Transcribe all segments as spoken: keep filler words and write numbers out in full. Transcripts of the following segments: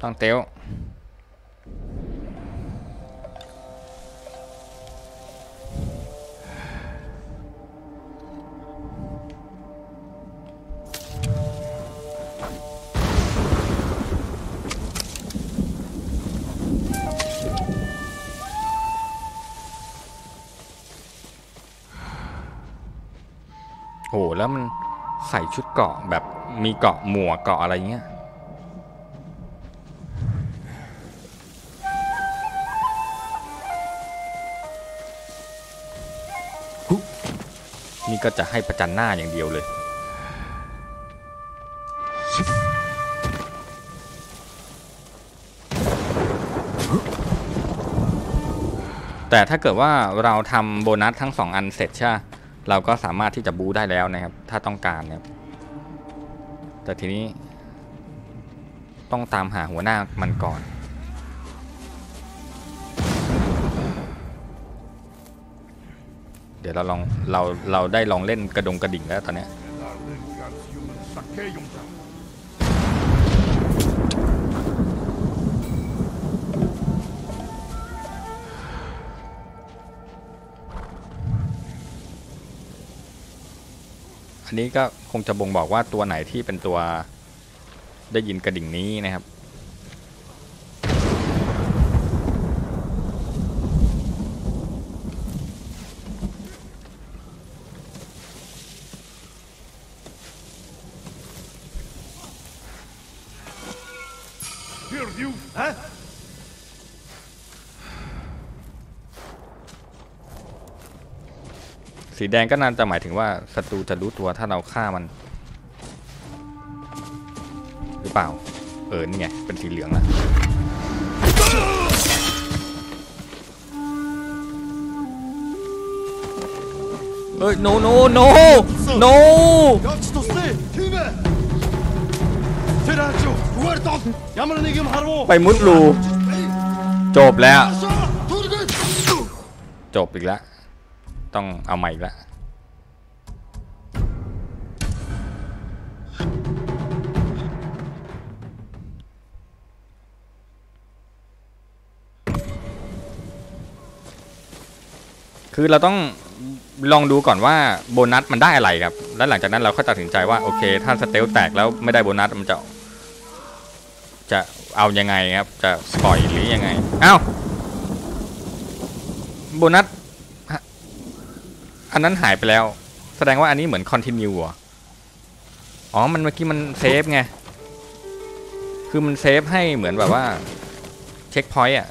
ต้องเตี้ยวโหแล้วมันใส่ชุดเกราะแบบมีเกราะหมวกเกราะอะไรเงี้ยนี่ก็จะให้ประจันหน้าอย่างเดียวเลยแต่ถ้าเกิดว่าเราทำโบนัสทั้งสองอันเสร็จใช่เราก็สามารถที่จะบูได้แล้วนะครับถ้าต้องการนะครับแต่ทีนี้ต้องตามหาหัวหน้ามันก่อนเดี๋ยวเราลองเราเราได้ลองเล่นกระดงกระดิ่งแล้วตอนนี้อันนี้ก็คงจะบ่งบอกว่าตัวไหนที่เป็นตัวได้ยินกระดิ่งนี้นะครับสีแดงก็น่าจะหมายถึงว่าศัตรูจะรู้ตัวถ้าเราฆ่ามันหรือเปล่าเออนี่ไงเป็นสีเหลืองละเอ้ย no no no no ไปมุดรูจบแล้วจบอีกแล้วต้องเอาใหม่อีกแล้วคือเราต้องลองดูก่อนว่าโบนัสมันได้อะไรครับแล้วหลังจากนั้นเราค่อยตัดสินใจว่าโอเคถ้าสเตลแตกแล้วไม่ได้โบนัสมันจะจะเอายังไงครับจะปล่อยหรือยังไงอ้าวโบนัสอันนั้นหายไปแล้วแสดงว่าอันนี้เหมือนคอนทินิวอ่ะอ๋อมันเมื่อกี้มันเซฟไงคือมันเซฟให้เหมือนแบบว่าเช็คพอยต์อ่ะ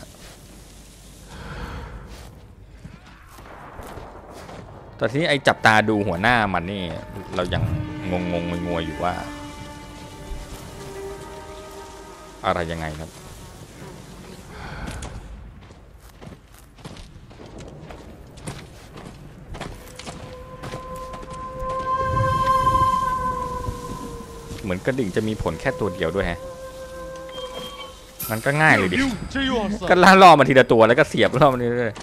แต่ทีนี้ไอ้จับตาดูหัวหน้ามันนี่เรายังงงงงงวยอยู่ว่าอะไรยังไงครับเหมือนกระดิ่งจะมีผลแค่ตัวเดียวด้วยฮะมันก็ง่ายเลยดิก็ล่าล่อมาทีละตัวแล้วก็เสียบล่อมันเรื่อย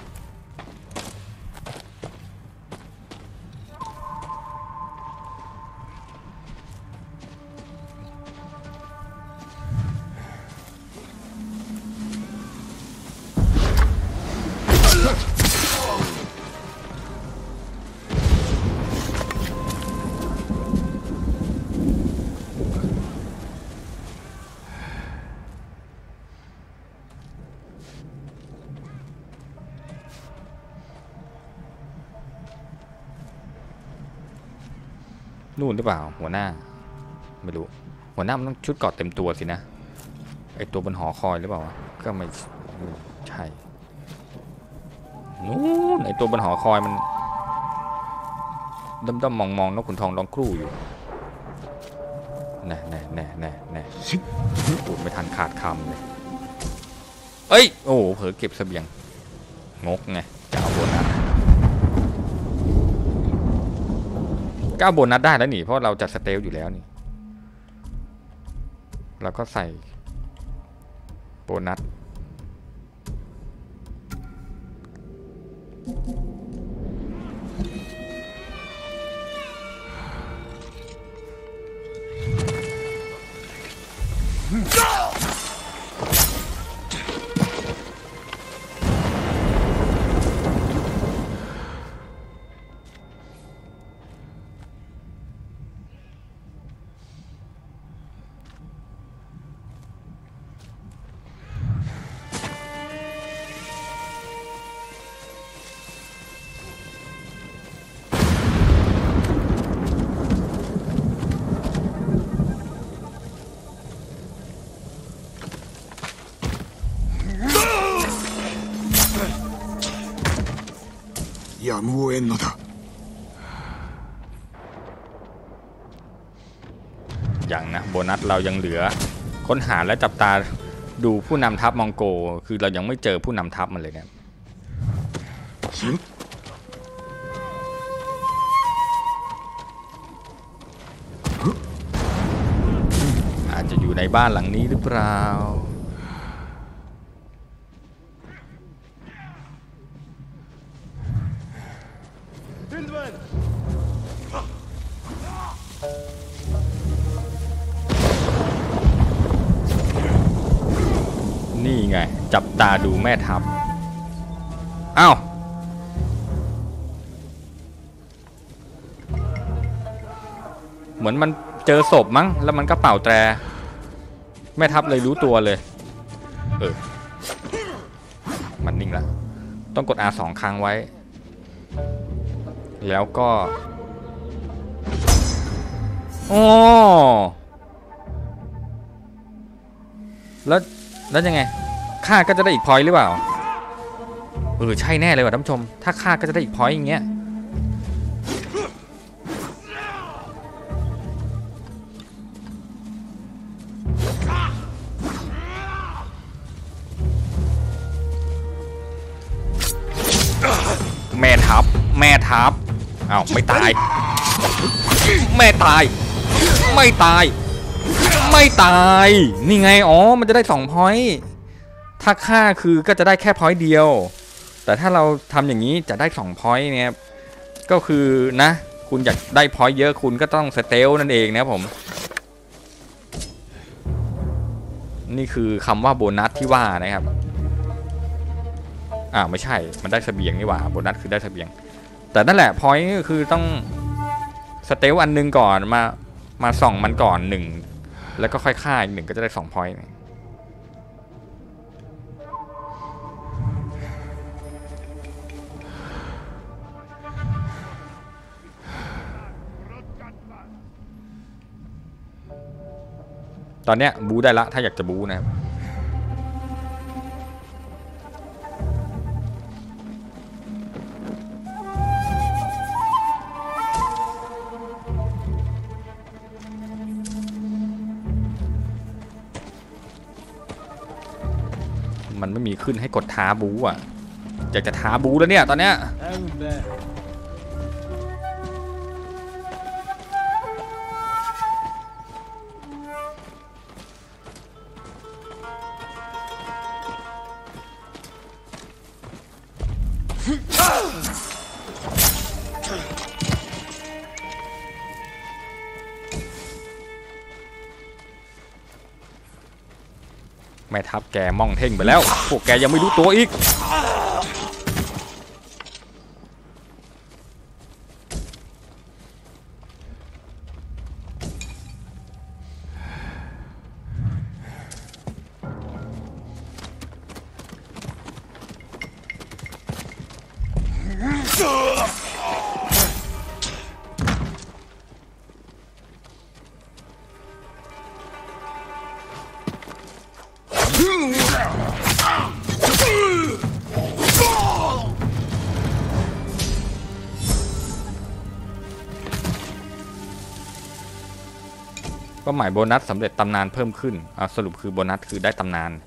นู่นหรือเปล่าหัวหน้าไม่รู้หัวหน้ามันต้องชุดเกราะเต็มตัวสินะไอตัวบนหอคอยหรือเปล่าก็ไม่ใช่นู่นไอตัวบนหอคอยมันด้อมๆมองๆนกขุนทองร้องครู่อยู่แน่แน่แน่แน่แน่พูดไม่ทันขาดคำเลยเอ้ยโอ้เผลอเก็บเสบียงงกไงจะเอาโบนัสก็เอาโบนัสได้แล้วนี่เพราะเราจัดสเตลอยู่แล้วนี่เราก็ใส่โบนัสやむを得んのだ。 อย่างนะโบนัสเรายังเหลือค้นหาและจับตาดูผู้นำทัพมองโกคือเรายังไม่เจอผู้นำทัพมันเลยเนี่ยอาจจะอยู่ในบ้านหลังนี้หรือเปล่านี่ไงจับตาดูแม่ทัพอ้าวเหมือนมันเจอศพมั้งแล้วมันก็เป่าแตรแม่ทัพเลยรู้ตัวเลยเออมันนิ่งแล้วต้องกด อาร์ สอง ครั้งไว้แล้วก็อ๋อแล้วแล้วยังไงฆ่าก็จะได้อีกพอยต์หรือเปล่าเออใช่แน่เลยว่ะท่านผู้ชมถ้าฆ่าก็จะได้อีกพอยต์อย่างเงี้ยแม่ทัพแม่ทัพอ้าวไม่ตายแม่ตายไม่ตายไม่ตายนี่ไงอ๋อมันจะได้สองพอยต์ถ้าฆ่าคือก็จะได้แค่พอยต์เดียวแต่ถ้าเราทำอย่างนี้จะได้สองพอยต์เนี่ยก็คือนะคุณอยากได้พอยต์เยอะคุณก็ต้องสเตลนั่นเองนะผมนี่คือคำว่าโบนัสที่ว่านะครับอ่าไม่ใช่มันได้เสบียงนี่หว่าโบนัสคือได้เสบียงแต่นั่นแหละพอยต์ก็คือต้องสเตลอันนึงก่อนมามาส่องมันก่อนหนึ่งแล้วก็ค่อยฆ่าอีกหนึ่งก็จะได้สองพอยต์ตอนเนี้ยบูได้ละถ้าอยากจะบูนะครับมันไม่มีขึ้นให้กดท้าบูอ่ะอยากจะท้าบูแล้วเนี่ยตอนเนี้ยแม่ทัพแกม่องเท่งไปแล้วพวกแกยังไม่รู้ตัวอีกเป้าหมายโบนัสสำเร็จตำนานเพิ่มขึ้นอ่าสรุปคือโบนัสคือได้ตำนาน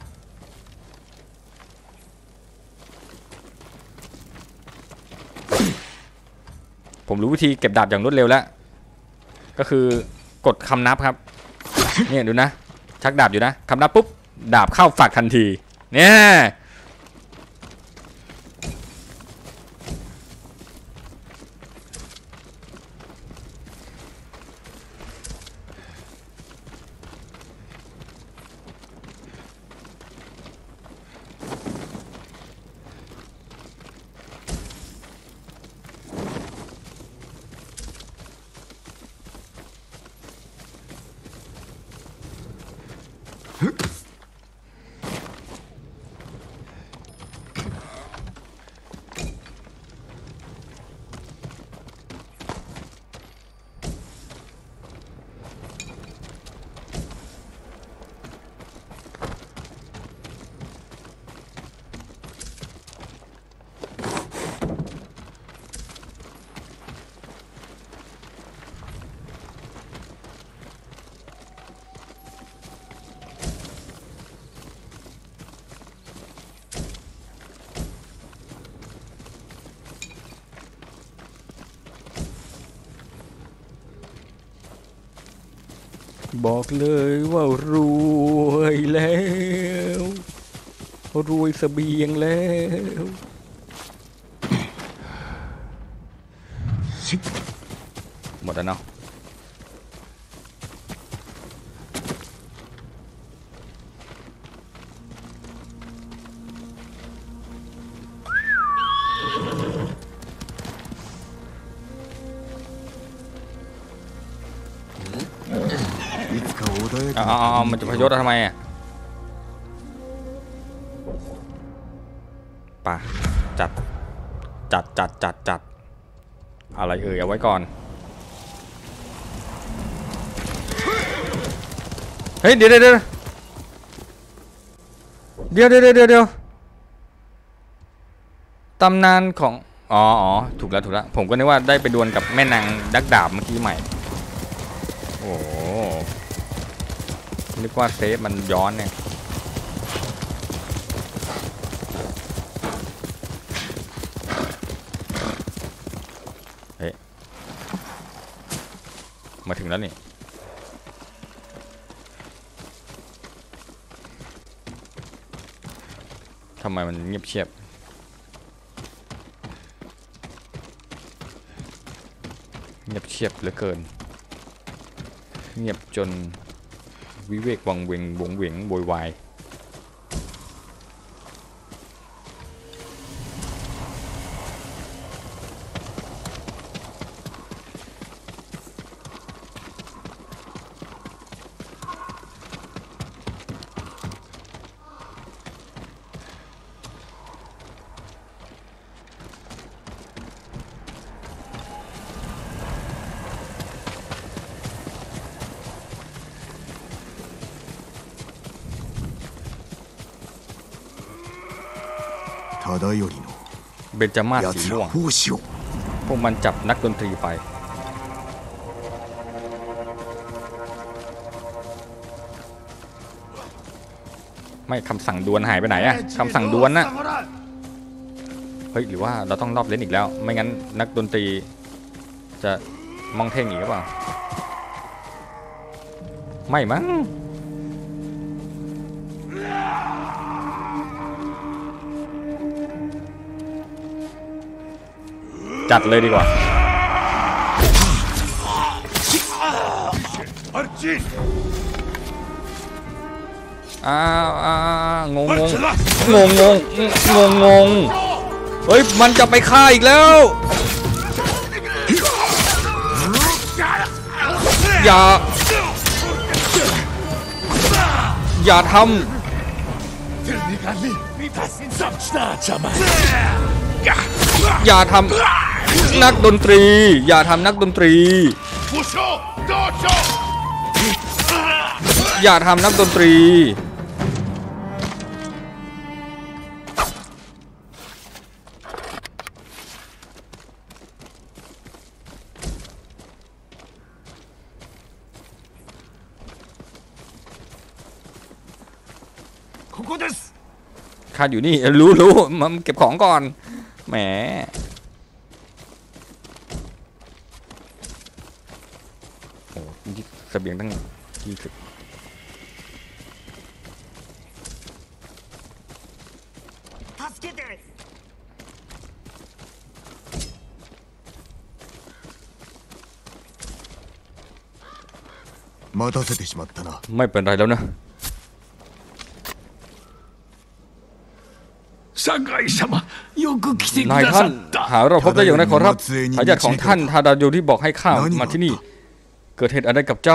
ผมรู้วิธีเก็บดาบอย่างรวดเร็วแล้วก็คือกดคำนับครับเนี่ยดูนะชักดาบอยู่นะคำนับปุ๊บดาบเข้าฝักทันทีเนี่ยบอกเลยว่ารวยแล้วรวยเสบียงแล้วหมดแล้วเนาะอ๋อมันจะพยศทำไมอ่ะป่ะจัดจัดจัดจัดจัดอะไรเอ่ยเอาไว้ก่อนเฮ้ยเดี๋ยวเดี๋ยวเดี๋ยวเดี๋ยวเดี๋ยวเดี๋ยวเดี๋ยวตำนานของอ๋ออ๋อถูกแล้วถูกแล้วผมก็นึกว่าได้ไปดวลกับแม่นางดักดาบเมื่อกี้ใหม่โอ้นึกว่าเซฟมันย้อนเนี่ยเฮ้ยมาถึงแล้วนี่ทำไมมันเงียบเชียบเงียบเชียบเหลือเกินเงียบจนวิเวกวังเวงวงเวงโวยวายเบญจมาศสีม่วงพวกมันจับนักดนตรีไปไม่คำสั่งดวลหายไปไหนอะคำสั่งดวลน่ะเฮ้ยหรือว่าเราต้องรอบเล่นอีกแล้วไม่งั้นนักดนตรีจะมองเท่งอีกหรือเปล่าไม่มั้งจัดเลยดีกว่าอ้าวอ้างงงงงงงงงงงเฮ้ยมันจะไปฆ่าอีกแล้วอย่าอย่าทำอย่าทำนักดนตรีอย่าทำนักดนตรีอย่าทำนักดนตรีข้าอยู่นี่รู้รู้มันเก็บของก่อนแหมโอ้ยเสบียงตั้งยี่สิบไม่เป็นไรแล้วนะนายท่านหาเราพบได้อย่างไรขอรับทายาทของท่านทาดาโยที่บอกให้ข้ามาที่นี่เกิดเหตุอะไรกับเจ้า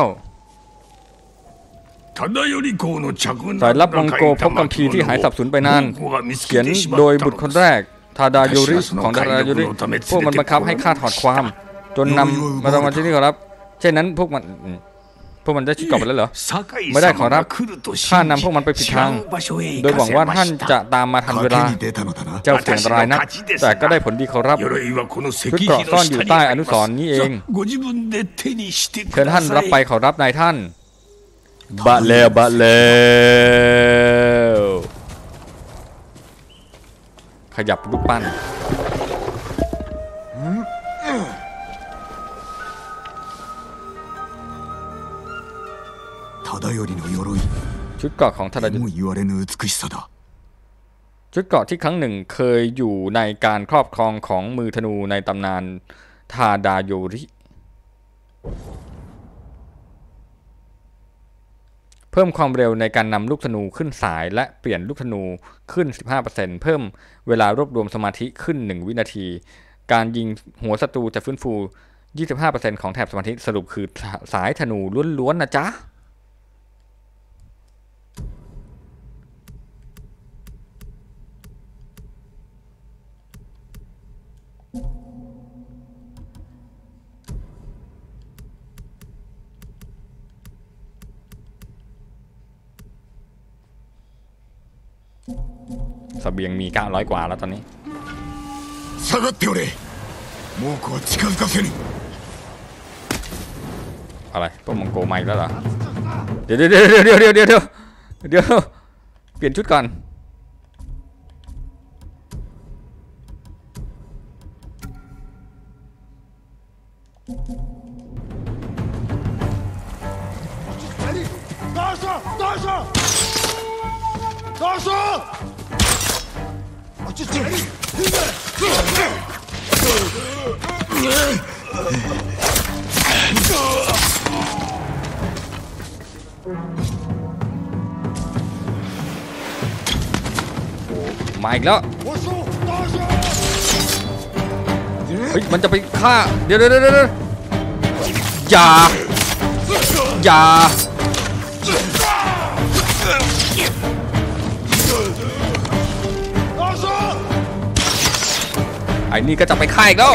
สายลับมองโกพบคัมภีร์ที่หายสับสูญไปนานเขียนโดยบุตรคนแรกทาดาโยริของทาดาโยริพวกมันบังคับให้ข้าถอดความจนนำมาเรามาที่นี่ขอรับเช่นนั้นพวกมันพวกมันได้ชุดเกราะไปแล้วเหรอไม่ได้ขอรับข้านำพวกมันไปผิดทางโดยหวังว่าท่านจะตามมาทันเวลาเจ้าเสี่ยงอันตรายนะแต่ก็ได้ผลดีขอรับชุดเกราะซ่อนอยู่ใต้อนุสรณ์นี้เองเชิญท่านรับไปขอรับนายท่านบะเลวบะเลวขยับรูปปั้นชุดเกราะของทาดาโยริชุดเกราะที่ครั้งหนึ่งเคยอยู่ในการครอบครองของมือธนูในตำนานทาดาโยริเพิ่มความเร็วในการนำลูกธนูขึ้นสายและเปลี่ยนลูกธนูขึ้น สิบห้าเปอร์เซ็นต์ เพิ่มเวลารวบรวมสมาธิขึ้นหนึ่งวินาทีการยิงหัวศัตรูจะฟื้นฟู ยี่สิบห้าเปอร์เซ็นต์ ของแถบสมาธิสรุปคือสายธนูล้วนๆนะจ๊ะเสบียงมีเก้าร้อยกว่าแล้วตอนนี้下がっておれ猛虎は近づかせぬอะไรพวกมองโกมาอีกแล้วเหรอเดี๋ยวเดี๋ยวเดี๋ยวเดี๋ยวเดี๋ยวเดี๋ยวเดี๋ยวเปลี่ยนชุดก่อนมาอีกแล้วเฮ้ยมันจะไปฆ่าเดี๋ยวเดี๋ยวเดี๋ยวอย่าอย่าไอ้นี่ก็จะไปฆ่าอีกแล้ว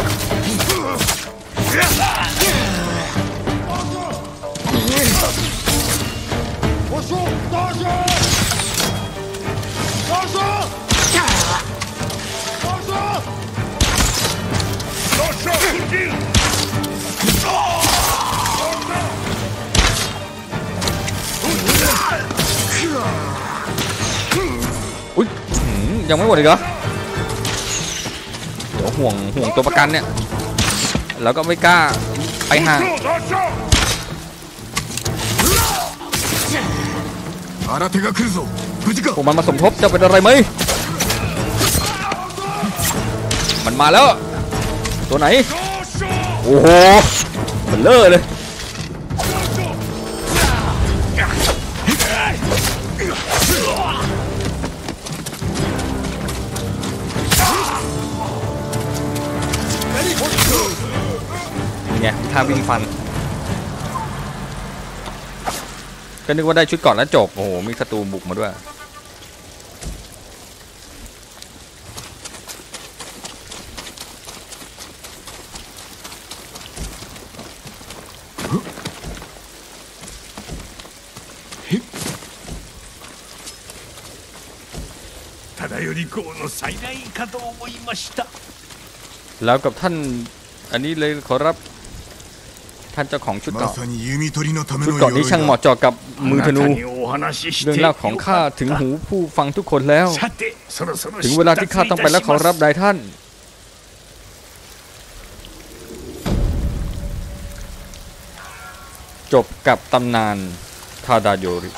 อุ๊ยยังไม่หมดอีกเหรอเดี๋ยวห่วงห่วงตัวประกันเนี่ยแล้วก็ไม่กล้าไปห่างพวกมันมาสมทบจะเป็นอะไรไหมมันมาแล้วตัวไหนโอ้โหมันเล่อเลยไงท่าวิ่งฟันก็นึกว่าได้ชุดก่อนแล้วจบโอ้โหมีศัตรูบุกมาด้วยแล้วกับท่านอันนี้เลยขอรับท่านเจ้าของชุดเกราะชุดเกราะนี้ช่างเหมาะเจาะกับมือธนูเรื่องเล่าของข้าถึงหูผู้ฟังทุกคนแล้วถึงเวลาที่ข้าต้องไปแล้วขอรับนายท่านจบกับตำนานทาดาโยริ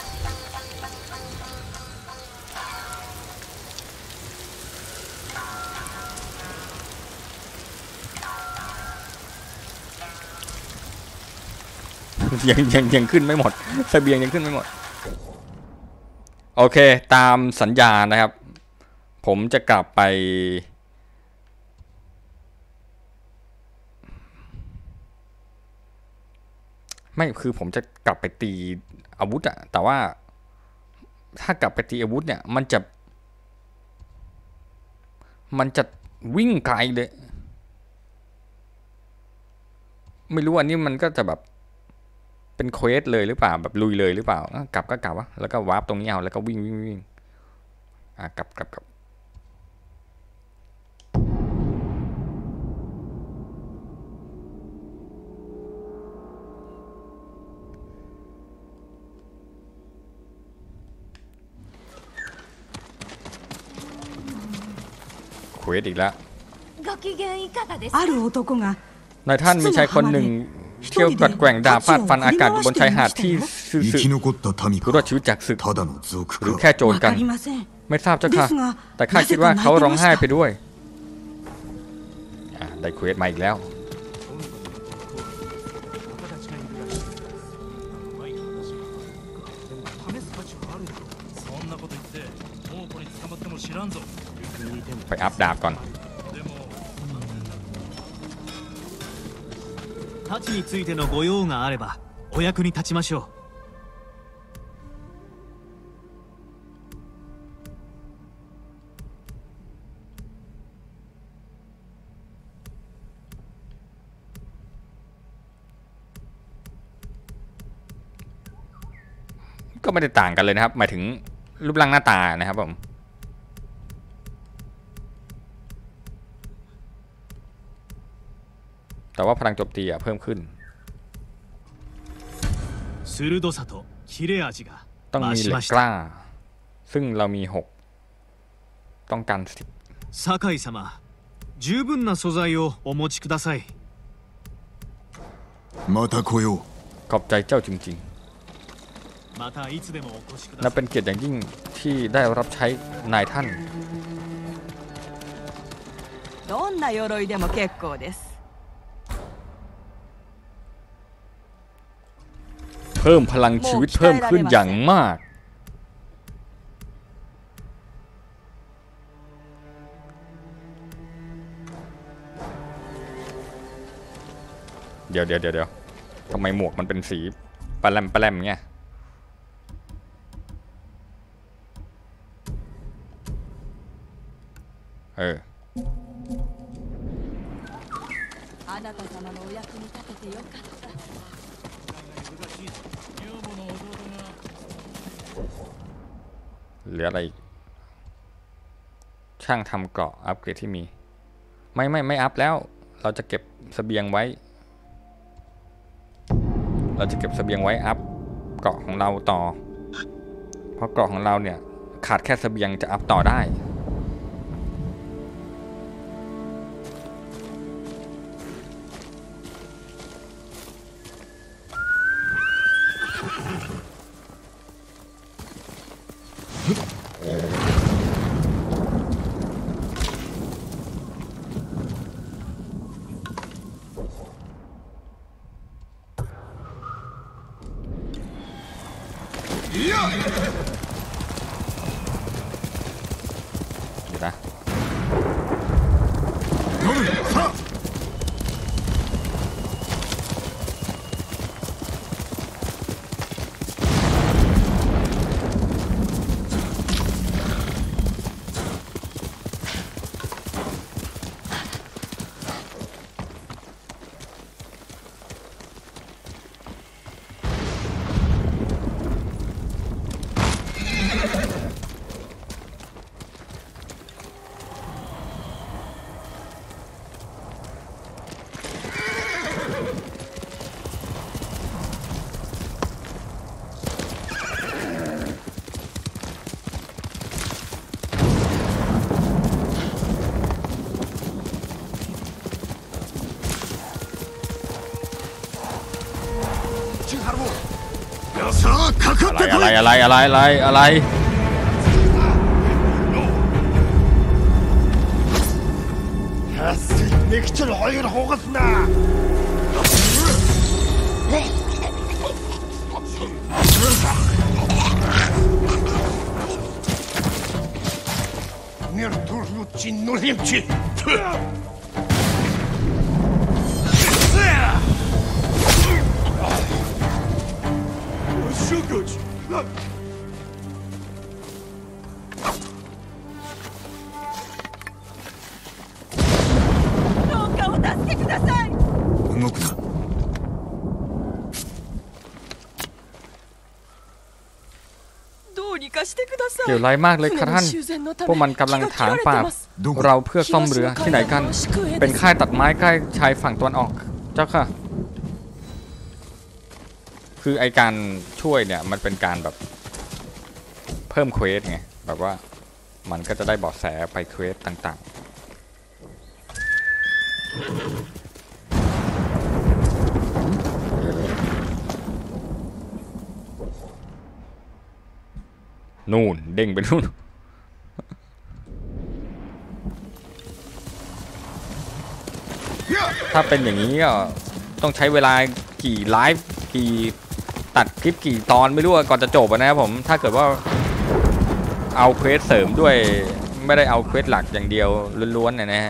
ยังยังยังขึ้นไม่หมดเสบียงยังขึ้นไม่หมดโอเคตามสัญญานะครับผมจะกลับไปไม่คือผมจะกลับไปตีอาวุธอะแต่ว่าถ้ากลับไปตีอาวุธเนี่ยมันจะมันจะวิ่งไกลเลยไม่รู้อันนี้มันก็จะแบบเป็นเควสเลยหรือเปล่าแบบลุยเลยหรือเปล่ากลับก็กลับวะแล้วก็วาร์ปตรงนี้เอาแล้วก็วิ่งวิ่งวิ่งอ่ะกลับกลับกลับเควสอีกแล้วนายท่านมีชายคนหนึ่งเที่ยวกัดแกว่งดาบฟาดฟันอากาศบนชายหาดที่ซื่อผู้รอดชีวิตจากศึกหรือแค่โจรกันไม่ทราบเจ้าค่ะแต่ข้าคิดว่าเขาร้องไห้ไปด้วยได้เควสมาอีกแล้วไปอัพดาบก่อน太刀についてのご用があればお役に立ちましょうก็ไม่ได้ต่างกันเลยนะครับหมายถึงรูปร่างหน้าตานะครับผมแต่ว่าพลังโจมตีอะเพิ่มขึ้นต้องมีเหล็กกล้าซึ่งเรามีหกต้องการสิบ酒井様十分な素材をお持ちくださいまた来ようขอบใจเจ้าจริงๆนับเป็นเกียรติอย่างยิ่งที่ได้รับใช้นายท่านどんな鎧でも結構ですเพิ่มพลังชีวิตเพิ่มขึ้นอย่างมากเดี๋ยวเดี๋ยวเดี๋ยวทำไมหมวกมันเป็นสีปลาแรมปลาแรมเงี้ยเออเหลืออะไรอีกช่างทำเกราะอัปเกรดที่มีไม่ไม่ไม่อัพแล้วเราจะเก็บเสบียงไว้เราจะเก็บเสบียงไว้อัพเกราะของเราต่อเพราะเกราะของเราเนี่ยขาดแค่เสบียงจะอัพต่อได้อะไรอะไรอะไรอะไรอะไรเกี่ยวไรมากเลยค่ะท่านพวกมันกำลังถางป่าเราเพื่อซ่อมเรือที่ไหนกันเป็นค่ายตัดไม้ใกล้ชายฝั่งตะวันออกเจ้าค่ะคือไอการช่วยเนี่ยมันเป็นการแบบเพิ่มเควสไงแบบว่ามันก็จะได้เบาะแสไปเควสต่างๆนู่นเด้งไปนู่นถ้าเป็นอย่างนี้ก็ต้องใช้เวลากี่ไลฟ์กี่ตัดคลิปกี่ตอนไม่รู้ก่อนจะจบนะครับผมถ้าเกิดว่าเอาเควสเสริมด้วยไม่ได้เอาเควสหลักอย่างเดียวล้วนๆนะฮะ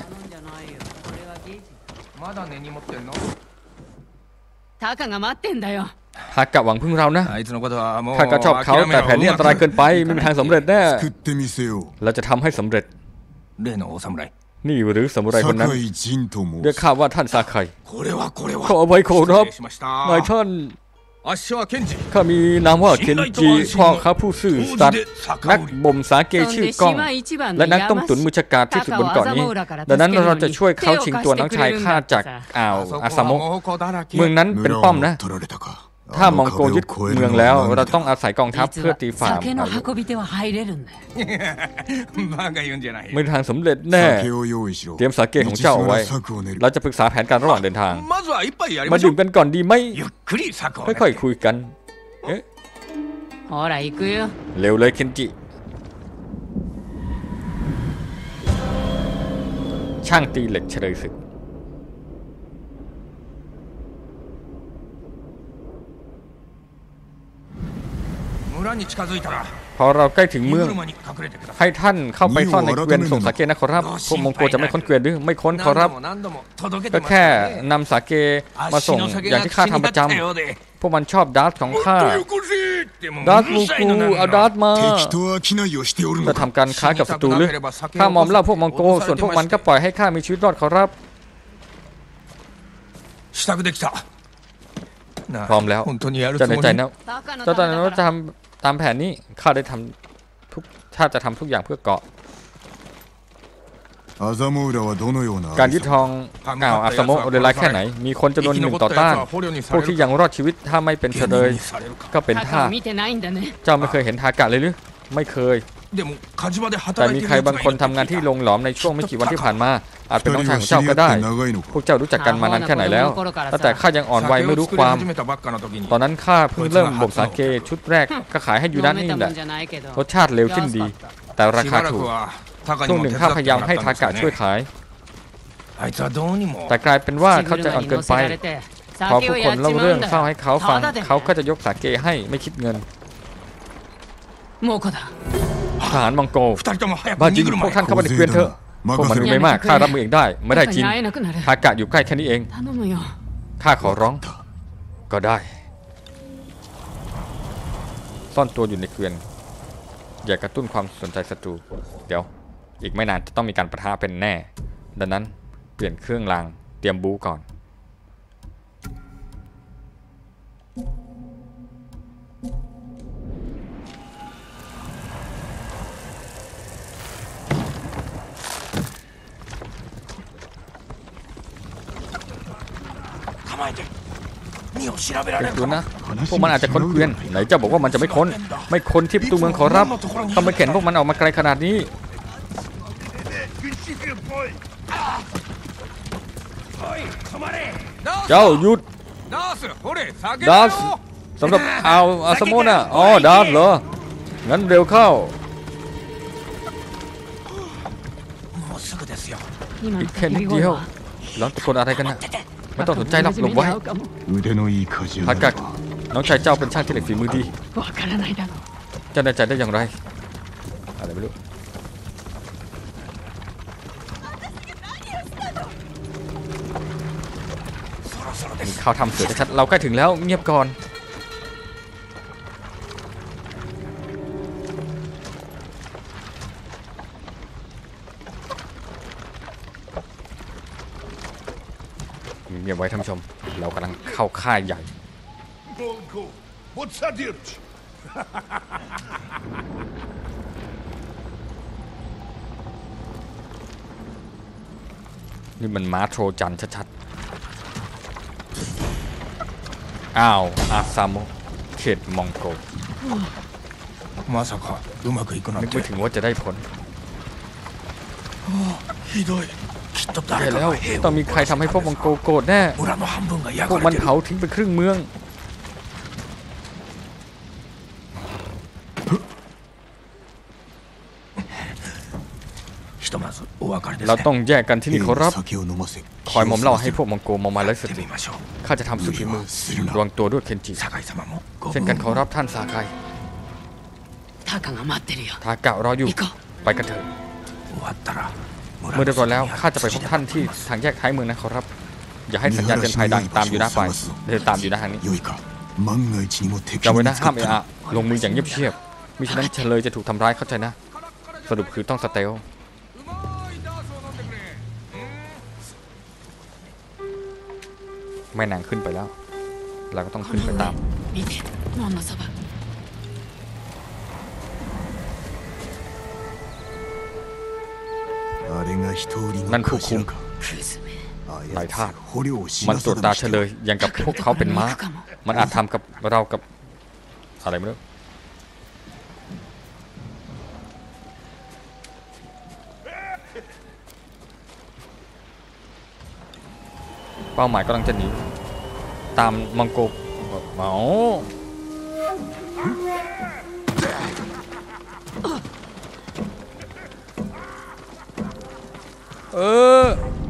タカが待ってんだよฮากะหวังพึ่งเรานะข้าก็ชอบเขาแต่แผนนี้อันตรายเกินไปไม่มีทางสำเร็จแน่เราจะทำให้สำเร็จนี่หรือสมุไรคนนั้นเรียกข้าว่าท่านซาไคขออภัยขอรับนายท่านข้ามีนามว่าเคนจิพ่อข้าผู้ซื่อสัตย์นักบ่มสาเกชื่อก้องและนักต้มตุ๋นมือฉกาจที่สุดบนเกาะนี้ดังนั้นเราจะช่วยเขาชิงตัวน้องชายข้าจากอ่าวอาซาโมะเมืองนั้นเป็นป้อมนะถ้ามองโกยึดเมืองแล้วเราต้องอาศัยกองทัพเพื่อตีฝ่าไม่ทางสำเร็จแน่เตรียมสาเกของเจ้าเอาไว้เราจะปรึกษาแผนการระหว่างเดินทางมาดื่มกันก่อนดีไหมค่อยๆคุยกันเอ๊ะเร็วเลยเคนจิช่างตีเหล็กเฉลยศึกพอเราใกล้ถึงเมืองให้ท่านเข้าไปซ่อนในเกวียนส่งสาเกนะขอรับพวกมองโกจะไม่ค้นเกวียนหรือไม่ค้นขอรับก็แค่นำสาเกมาส่งอย่างที่ข้าทำประจำพวกมันชอบดาร์ทของข้าดาร์ทมูกูเอาดาร์ทมาจะทำการค้ากับศัตรูหรือข้ามอมเล่าพวกมองโกส่วนพวกมันก็ปล่อยให้ข้ามีชีวิตรอดขอรับพร้อมแล้วจะในใจนะจะตอนนั้นจะทำตามแผนนี้ข้าได้ทำทุกถ้าจะทำทุกอย่างเพื่อเกาะการยึดทองอ่าวอาซาโมะเลวร้ายแค่ไหนมีคนจำนวนหนึ่งต่อต้านพวกที่ยังรอดชีวิตถ้าไม่เป็นเฉลยก็เป็นท่าเจ้าไม่เคยเห็นทากะเลยหรือไม่เคยแต่มีใครบางคนทำงานที่โรงหลอมในช่วงไม่กี่วันที่ผ่านมาอาจเป็นน้องชายของเจ้าก็ได้พวกเจ้ารู้จักกันมานานแค่ไหนแล้วตั้งแต่ข้ายังอ่อนวัยไม่รู้ความตอนนั้นข้าเพิ่งเริ่มบ่มสาเกชุดแรกก็ขายให้ยูนันนี่แหละรสชาติเลวสิ้นดีแต่ราคาถูกช่วงหนึ่งข้าพยายามให้ทากะช่วยขายแต่กลายเป็นว่าเขาใจอ่อนเกินไปพอผู้คนเล่าเรื่องเศร้าให้เขาฟังเขาก็จะยกสาเกให้ไม่คิดเงินทหารมองโกบ้าจริงพวกท่านเข้ามาในเกวียนเถอะพวกมันไม่มากข้ารับมือเองได้ไม่ได้จริงทากะอยู่ใกล้แค่นี้เองข้าขอร้องก็ได้ซ่อนตัวอยู่ในเกวียนอย่ากระตุ้นความสนใจศัตรูเดี๋ยวอีกไม่นานจะต้องมีการปะทะเป็นแน่ดังนั้นเปลี่ยนเครื่องรางเตรียมบู๊ก่อนเป็นตัวนะพวกมันอาจจะค้นเกวียนไหนเจ้าบอกว่ามันจะไม่ค้นไม่ค้นที่ประตูเมืองขอรับทำไมเข็นพวกมันออกมาไกลขนาดนี้เจ้าหยุดดาสสำหรับเอาอาซาโมนะอ๋อดาสเหรองั้นเร็วเข้าอีกแค่นิดเดียวแล้วตะโกนอะไรกันนะไม่ต้องสนใจหรอกหลบไว้ทากะน้องชายเจ้าเป็นช่างเทคนิคฝีมือดีเจ้าแน่ใจได้อย่างไรอะไรไม่รู้เขาทำเสือชัดเราใกล้ถึงแล้วเงียบก่อนเงียบไว้ท่านผู้ชมเรากำลังเข้าค่ายใหญ่นี่มันม้าโทรจันชัดๆอ้าวอาซาโมะเขตมองโกนึกไม่ถึงว่าจะได้ผลใช่แล้วต้องมีใครทำให้พวกมองโกโกรธแน่พวกมันเผาทิ้งไปครึ่งเมืองเราต้องแยกกันที่นี่ขอรับคอยหม่อมเล่าให้พวกมองโกมองมาแล้วสติข้าจะทำสุดฝีมือระวังตัวด้วยเคนจิเช่นกันขอรับท่านซาไกタカが待ってるよ。 ทากะรออยู่行こう。 ไปกันเถอะเมื่อเรียบร้อยแล้วข้าจะไปพบท่านที่ทางแยกท้ายเมืองนะขอรับอย่าให้สัญญาณเตือนภัยดังตามอยู่หน้าไปเดินตามอยู่หน้าทางนี้จำไว้นะห้ามเอะอะลงมืออย่างเงียบๆมิฉะนั้นเฉลยจะถูกทำร้ายเข้าใจนะสรุปคือต้องสเตลแม่นางขึ้นไปแล้วเราก็ต้องขึ้นไปตาม見て、門のそば。 นั่นผู้คุมหลายทาสมันตรวจตาเฉลยอย่างกับพวกเขาเป็นม้ามันอาจทำกับเรากับอะไรไม่รู้เป้าหมายกำลังจะหนีตามมังโกเมาเออ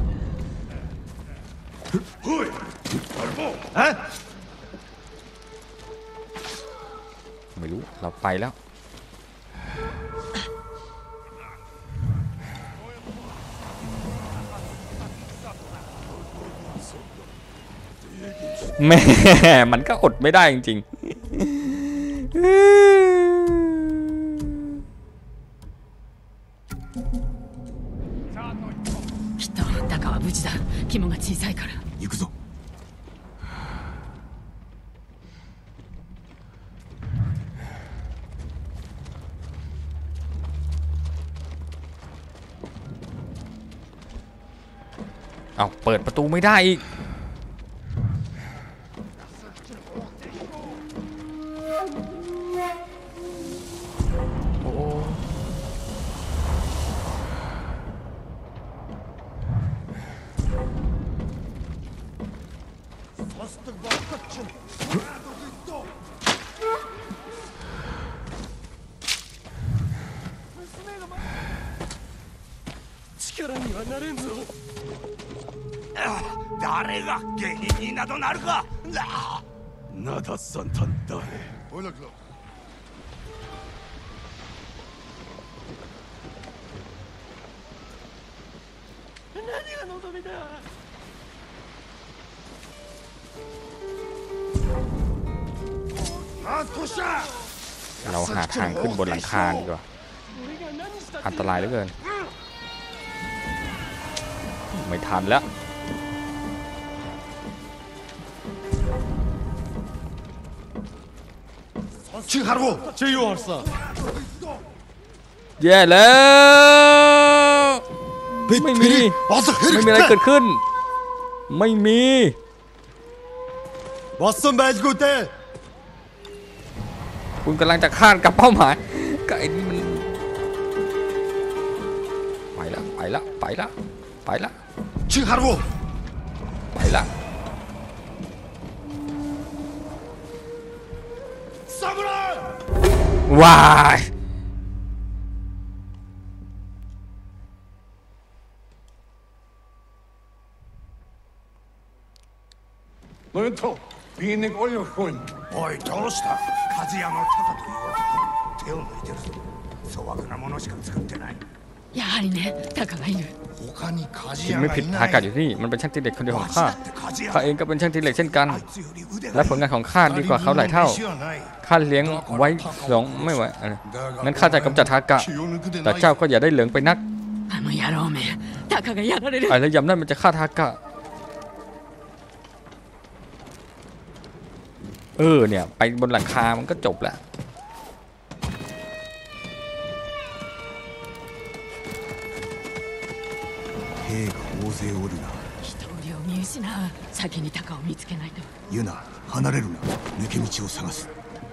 ไม่รู้เราไปแล้วแม่มันก็อดไม่ได้จริงๆきっとタカは無事だ。肝が小さいから。 行くぞ。 เอาเปิดประตูไม่ได้อีก誰が下品になどなるか。ナダさんたん誰。何が望みだ。 เราหาทางขึ้นบนหลังคาดีกว่าอันตรายเหลือเกินไม่ทันแล้วแย่แล้วไม่มีไม่มีอะไรเกิดขึ้นไม่มีคุณกำลังจะคาดกับเป้าหมายก็ไอ้นี่มันไปละไปละไปละไปละไปละว้ายおいどうした和也のタカという男手を抜いてるぞ粗悪なものしか作ってないやはりねタカがいる他に鍛คิดไม่ผิดทากาอยู่ที่มันเป็นช่างตีเหล็กคนเดียวของข้าข้าเองก็เป็นช่างตีเหล็กเช่นกันและผลงานของข้าดีกว่าเขาหลายเท่าข้าเลี้ยงไว้สองไม่ไหวงั้นข้าจะกำจัดทากะแต่เจ้าก็อย่าได้เหลืองไปนักไอ้ระยำนั่นมันจะฆ่าทากะเออเนี่ยไปบนหลังคามันก็จบแล้วユナ離れるな抜け道を探す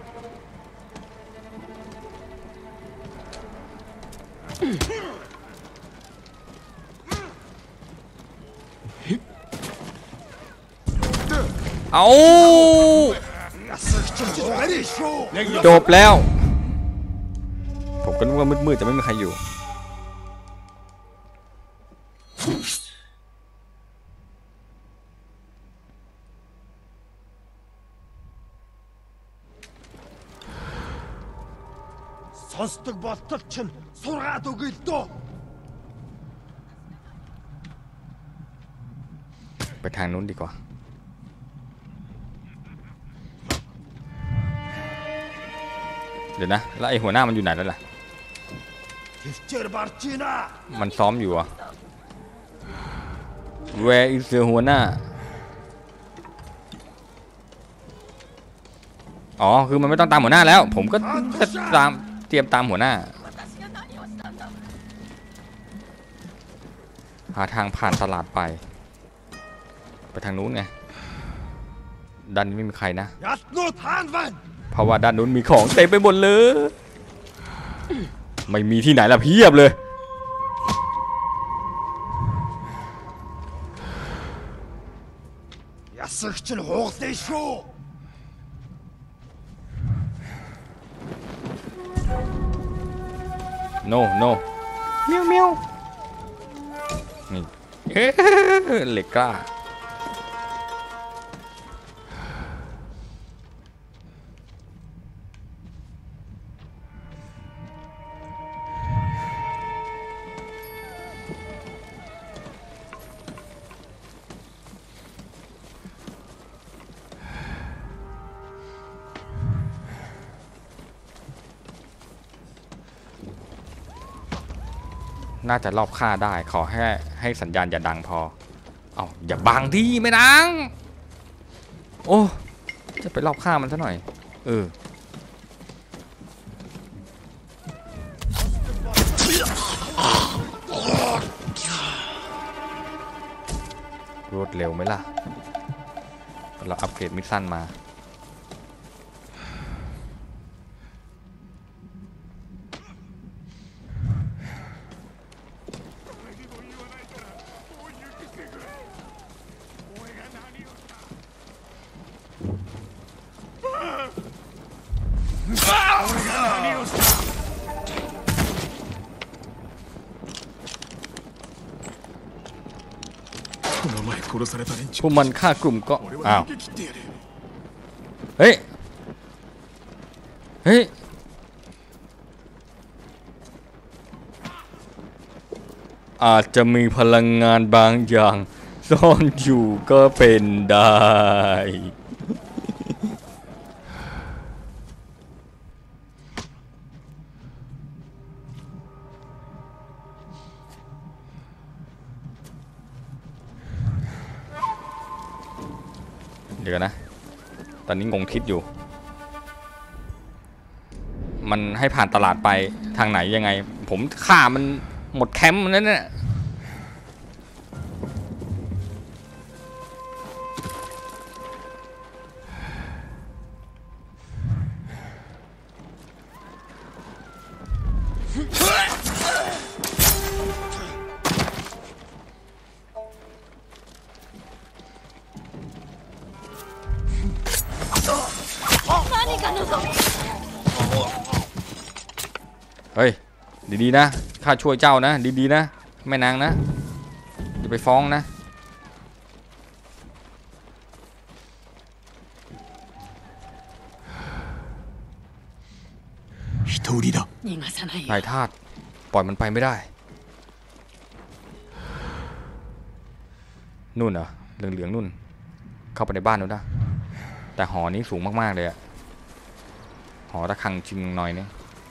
เอาจบแล้วผมก็นึกว่ามืดๆจะไม่มีใครอยู่ сонсдог болтол чинь сургаад өгье л дөө. ไปทางนู้นดีกว่าเดี๋ยวนะแล้วไอ้หัวหน้ามันอยู่ไหนแล้วล่ะ Тэвчээр барж ийна. มันซ้อมอยู่อ่ะ Where is the หัวหน้าอ๋อคือมันไม่ต้องตามหัวหน้าแล้วผมก็ก็ตามเตรียมตามหัวหน้าหาทางผ่านตลาดไปไปทางนู้นไงด้านนี้ไม่มีใครนะ Ятнууд хаан байна. เพราะว่าด้านนู้นมีของเต็มไปหมดเลยไม่มีที่ไหนละเพียบเลย Ясагч нь хугалаа шүү. no no เมียวเมียวนี่เหล็กกล้าน่าจะรอบฆ่าได้ขอให้ให้สัญญาณอย่าดังพอเอาอย่าบังที่ไม่ดังโอ้จะไปรอบฆ่ามันซะหน่อยเออรวดเร็วไหมล่ะเราอัปเกรดมิชชั่นมาพวกมันฆ่ากลุ่มก็อ้าวเฮ้ยเฮ้ยอาจจะมีพลังงานบางอย่างซ่อนอยู่ก็เป็นได้เดี๋ยวนะตอนนี้งงคิดอยู่มันให้ผ่านตลาดไปทางไหนยังไงผมฆ่ามันหมดแคมป์นั่นแหละเฮ้ยดีๆนะข้าช่วยเจ้านะดีๆนะแม่นางนะอย่าไปฟ้องนะนายทาสปล่อยมันไปไม่ได้นู่นเหรอเหลืองๆนู่นเข้าไปในบ้านนู่นนะแต่หอนี้สูงมากๆเลยอะหอระฆังจริงหน่อยเนี่ย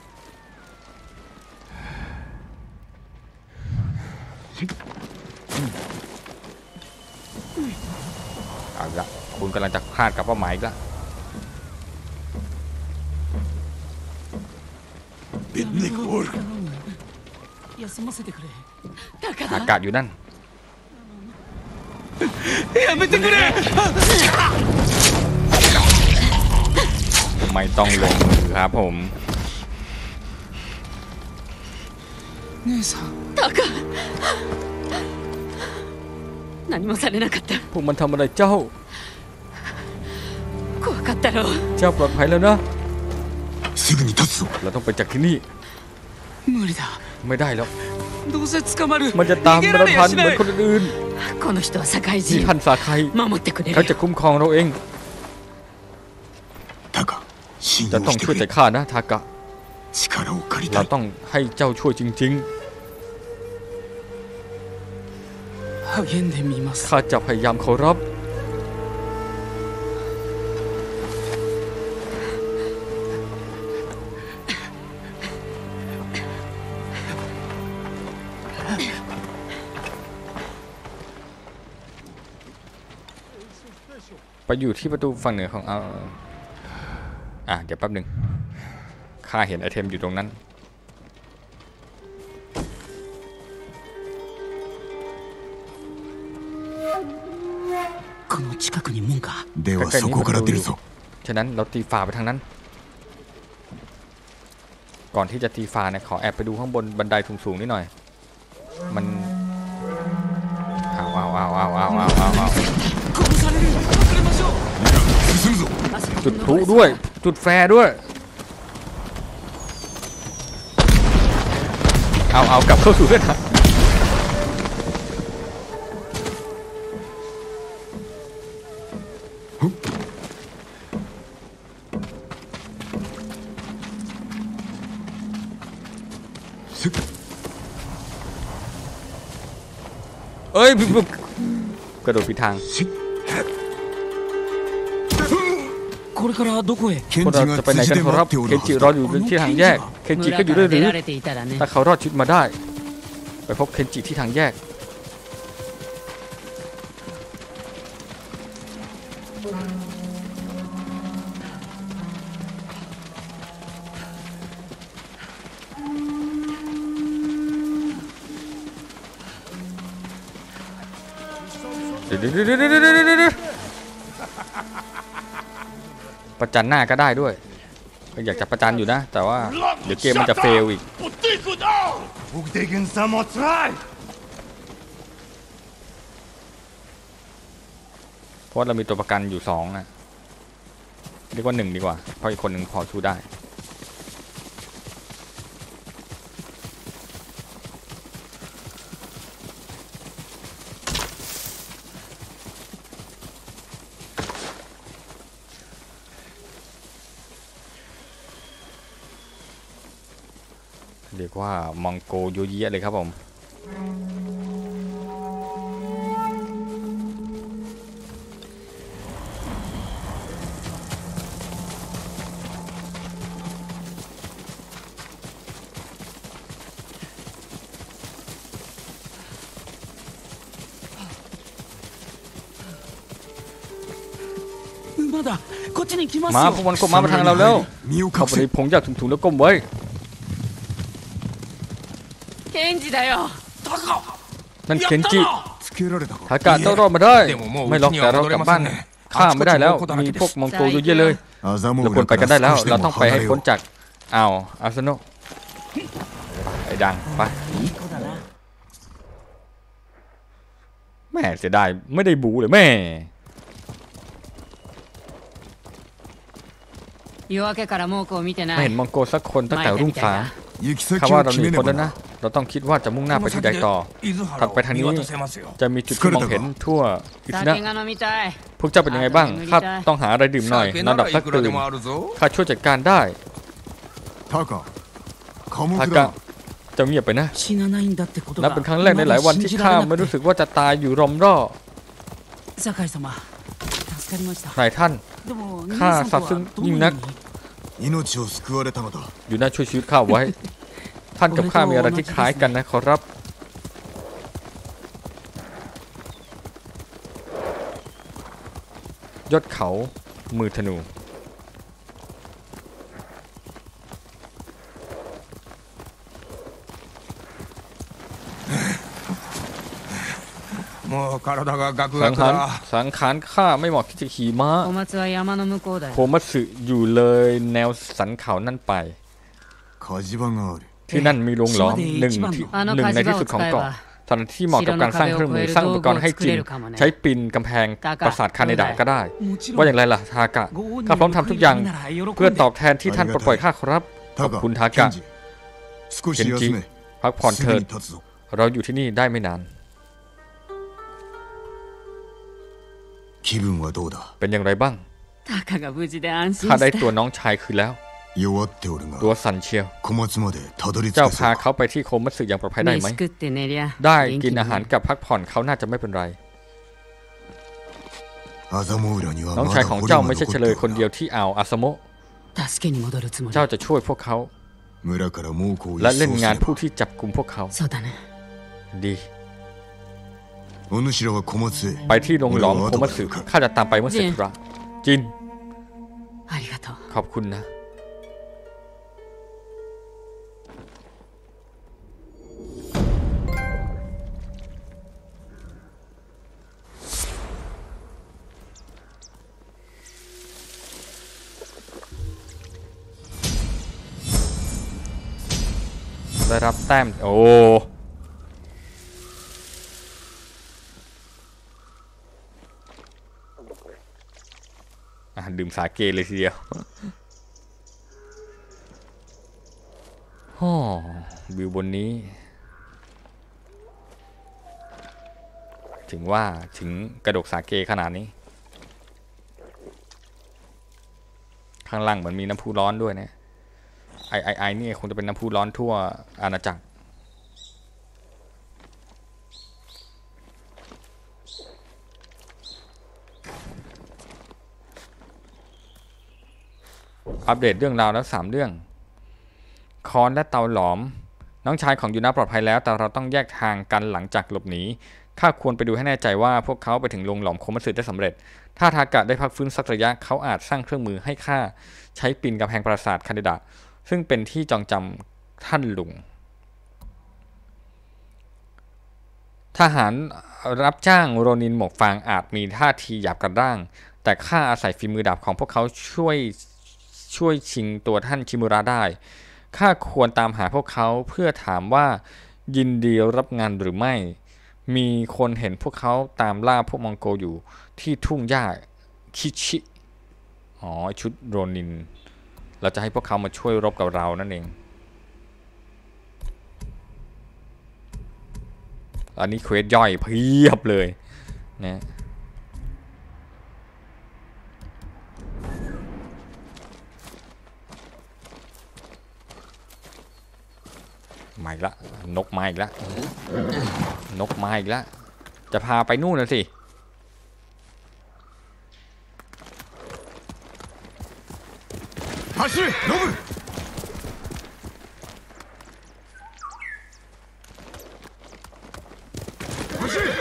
เอาละคุณกำลังจะพลาดกับเป้าหมายอีกแล้วอากาศอยู่นั่นไม่ต้องลงมือครับผมタカ何もされなかったพวกมันทำอะไรเจ้า怖かったろうเจ้าปลอดภัยแล้วนะเราต้องไปจากที่นี่ไม่ได้แล้วมันจะตามเราทันเหมือนคนอื่นนี่ท่านสาไคเขาจะคุ้มครองเราเองจะต้องช่วยแต่ข้านะทากะ借りたเราいต้องให้เจ้าช่วยจริง励んでみますๆ ข้าจะพยายามขอรับไปอยู่ที่ประตูฝั่งเหนือของเอาอ่ะเดี๋ยวแป๊บหนึ่งข้าเห็นไอเทมอยู่ตรงนั้นこの近くに門かではそこから出るぞฉะนั้นเราตีฝาไปทางนั้น ก่อนที่จะตีฝาเนี่ยขอแอบไปดูข้างบนบันไดสูงๆนิดหน่อย มันอ้าวอ้าวอ้าวอ้าวอ้าวอ้าวอ้าว殺される隠れましょう進むぞจุดพลุด้วย จุดแฟร์ด้วย เอาเอากลับเข้าสู่เส้นทางเอ้ยปุ๊บปุ๊บกระโดดผิดทางこれからどこへケンพวกジเราがจะไปไหน辻กันでค待รับっておเคるนはจิずรอだอยู่ที่ทางแยก เคนจิก็อยู่ด้วยหรือ ถ้าเขารอดชีวิตมาได้ ไปพบเคนจิที่ทางแยก เดี๋ยวเดี๋ยวเดี๋ยวเดี๋ยวเดี๋ยวเดี๋ยวประจันหน้าก็ได้ด้วยก็อยากจะประจันอยู่นะ แต่ว่าเดี๋ยวเกมมันจะเฟลอีก僕でゲンさんもつらいเพราะว่าเรามีตัวประกันอยู่สองนะเรียกว่าหนึ่งดีกว่า เพราะอีกคนหนึ่งพอสู้ได้ เรียกว่ามองโกโยเยะเลยครับผม馬だこっちに来ますมาよพวกมันก็มามาทางเราแล้ว身をเข้า隠ไปในせพงหญ้าถุงๆแล้วก้มไว้ケンジだよนั่นเคนจิつけられたかทากะเจ้ารอดมาได้ ไม่หรอกแต่เรากลับบ้านข้ามไม่ได้แล้ว มีพวกมองโกโยเยะเลยアザモเราーควรルไปかกันได้らแล้ว少しでเราもต้องไป離ให้れよพ้นうจากอ่าวอาร์เซโนอลไอ้ดังไปいい子だなแม่เสียดายไม่ได้บูเลยแม่夜明けから猛虎を見てなไม่いเห็นมองโกสักคนตั้งแต่前รุ่みงたいฟ้าな行きข้า先ว่าをเรา決หนีめねพ้นばแล้วなนะ เราต้องคิดว่าจะมุ่งหน้าไปที่ใดต่อ ถัดไปทางนี้จะมีจุดที่มองเห็นทั่วอิชินะ酒が飲みたいพวกเจ้าเป็นยังไงบ้างข้าต้องหาอะไรดื่มหน่อยนอนดับสักตื่นข้าช่วยจัดการได้タカカモทาフกะラเจ้าเงียบไปนะ死なないんだってことนัがบเป็นครั้งแรกในหลายวันที่ข้าไม่รู้สึกว่าจะตายอยู่รอมรอบ酒井様助かりましたนายท่านでも兄ข้าさんซาとบซึ้งはどのยิ่งよนักうに命を救われたのだอยู่น่าช่วยชีวิตข้าไว้ ท่านกับข้ามีอะไรที่คล้ายกันนะขอรับ ยอดเขามือธนูもう体がガクสัガงクขารだสังขารข้าไม่เหมาะที่จะขี่ม้า小松は山の向こうだよโคมัตสึอยู่เลยแนวสันเขานั่นไป火事場があるที่นั่นมีโรงหลอมหนึ่งที่あのหนึ่ง火ใน事場ที่をสุดของ使えเกาะばสถานที่เหมาะกับการสร้างเครื่องมือสร้างอุปกรณ์ให้จินใช้ปีนกำแพงปราสาทคาเนดะก็ได้もちろว่าน อย่างไรล่ะทากะご恩にข้าพร้อมทำทุกอย่าง報いるなら喜んでเพื่อตอบแทนที่ท่านปลดปล่อยข้าครับ ขタอบคุณカทาケกะンジ少し休めพักผ่อนすเถิぐดに立つぞเราอยู่ที่นี่ได้ไม่นาน気分はどうだเป็นอย่างไรบ้างタカが無事で安心ข้าしได้たตัวน้องชายคืนแล้ว弱っておるがตัวสั่นเชียว小松までたどり着เจ้าけそพาวかเขาไปที่โคมัตสึอย่างปลอดภัยได้ไหม飯食って寝りゃได้元กิน気にอาหารなるกับพักผ่อนเขาน่าจะไม่เป็นไรアザモウラにはน้องまชายだของ捕虜เจ้าがไม่ใช่残っเฉてลおยるคนเดียวที่อ่าวอาซาโมะ助けに戻るつもりเจ้าจะช่วยพวกเขา村から猛虎を一และ掃เล่นすงานればผู้ที่จับกลุ่มพวกเขาそうだねดีお主らは小松へไปที่โรงหลอม俺はโค後มัตからสึ行くข้าจะตามไปเมื่อเสร็จธุระจินありがとうขอบคุณนะ ได้รับแต้ม โอ้ อ่ะดื่มสาเกเลยทีเดียวฮ่อวิวบนนี้ ถึงว่าถึงกระดกสาเกขนาดนี้ ข้างล่างเหมือนมีน้ำพุร้อนด้วยนะไอไอไอนี่คงจะเป็นน้ำพุร้อนทั่วอาณาจักรอัปเดตเรื่องราวแล้วสามเรื่องค้อนและเตาหลอมน้องชายของยูนะปลอดภัยแล้วแต่เราต้องแยกทางกันหลังจากหลบหนีข้าควรไปดูให้แน่ใจว่าพวกเขาไปถึงโรงหลอมโคมัตสึได้สำเร็จถ้าทากะได้พักฟื้นสักระยะเขาอาจสร้างเครื่องมือให้ข้าใช้ปีนกำแพงปราสาทคันเดดะซึ่งเป็นที่จองจำท่านลุงทหารรับจ้างโรนินหมวกฟางอาจมีท่าทีหยาบกระด้างแต่ข้าอาศัยฝีมือดาบของพวกเขาช่วยช่วยชิงตัวท่านชิมุระได้ข้าควรตามหาพวกเขาเพื่อถามว่ายินดีรับงานหรือไม่มีคนเห็นพวกเขาตามล่าพวกมองโกอยู่ที่ทุ่งหญ้าคิชิอ๋อชุดโรนินเราจะให้พวกเขามาช่วยรบกับเรานั่นเองอันนี้เควสย่อยเพียบเลยนะมาอีกละนกมาอีกละนกมาอีกละจะพาไปนู่นนะสิ走れノブ走れ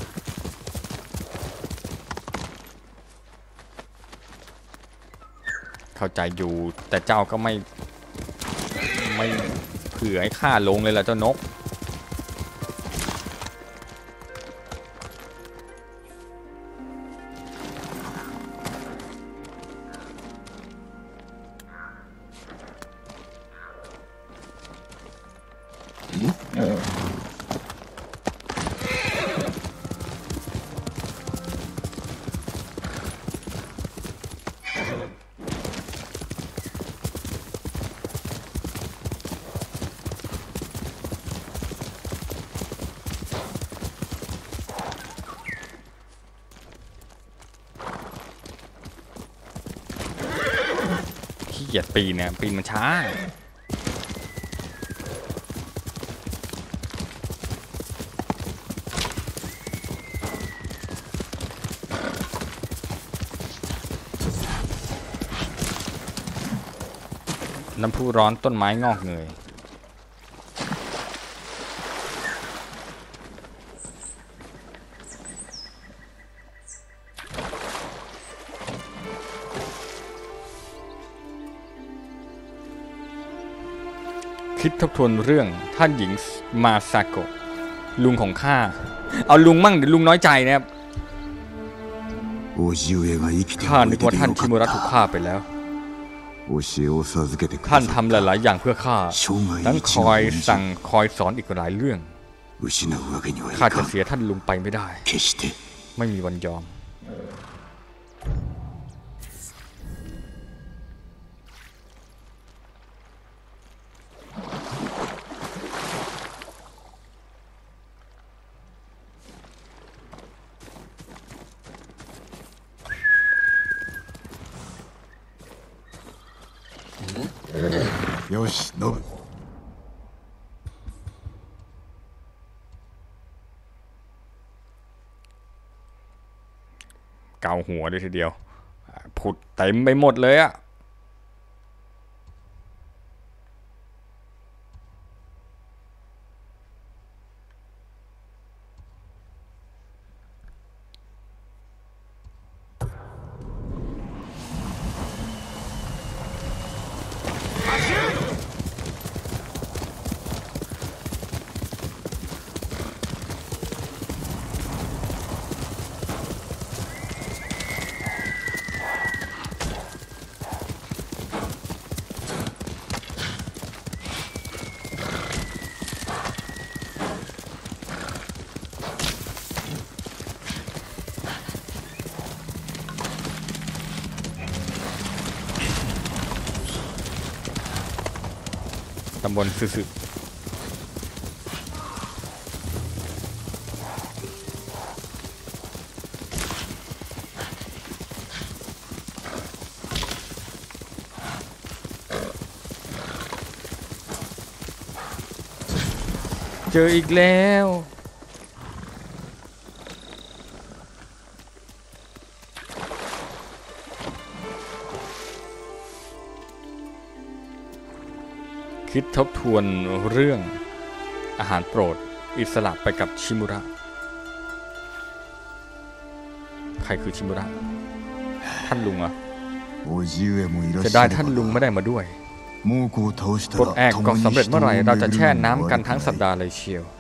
เข้าใจอยู่แต่เจ้าก็ไม่ไม่เผื่อให้ข้าลงเลยล่ะเจ้านกขี้เกียจปีนเนี่ยปีนมันช้าน้ำพุร้อนต้นไม้งอกเงยคิดทบทวนเรื่องท่านหญิงมาซาโกะลุงของข้าเอาลุงมั่งเดี๋ยวลุงน้อยใจนะครับ叔父上が生きてข้าおนึいกてว่าてท่านよชิかมุระっถูกたฆ่าไปแล้ว教えを授けてくท่านださทำっหลาย ๆ อย่างเพื่อข้าた生涯ทั้ง一คのอย恩สั่ง人คอยสอนอีกหลายเรื่อง失うわけにはいข้าかจะんเสียท่านลุงไปไม่ได้決してไม่มีวันยอมよしノブเกาหัวด้วยทีเดียวผุดเต็มไปหมดเลยอะตำบลซึซึเจออีกแล้วคิดทบทวนเรื่องอาหารโปรดอิสระไปกับชิมุระใครคือชิมุระท่านลุงอ่ะจะได้ท่านลุงไม่ได้มาด้วยปลดแอกก็สำเร็จเมื่อไหร่เราจะแช่น้ำกันทั้งสัปดาห์เลยเชียว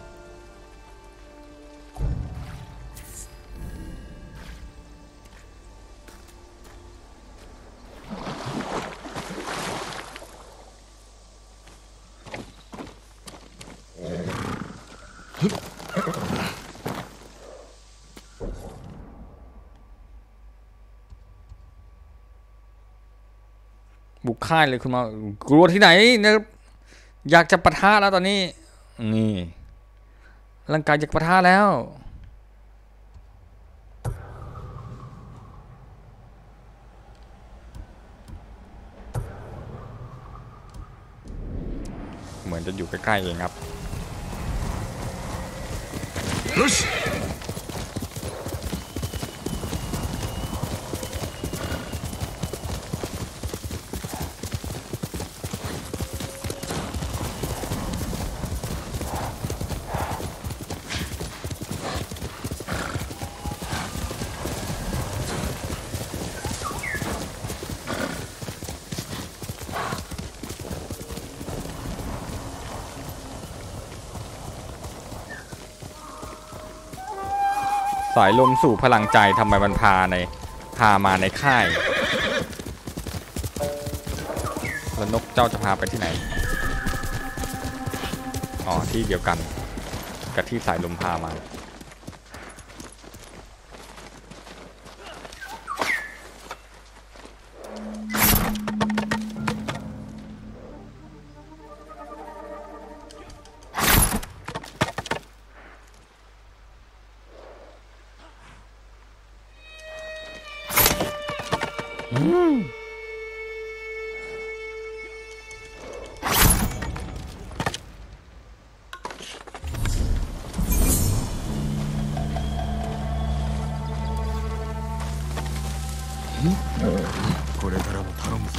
บุกค่ายเลยคุณมากลัวที่ไหนนะครับอยากจะปะทะแล้วตอนนี้นี่ร่างกายอยากปะทะแล้วเหมือนจะอยู่ใกล้ๆเองครับสายลมสู่พลังใจทำไมมันพาในพามาในค่ายแล้วนกเจ้าจะพาไปที่ไหนอ๋อที่เดียวกันกับที่สายลมพามาこれからも頼むぞ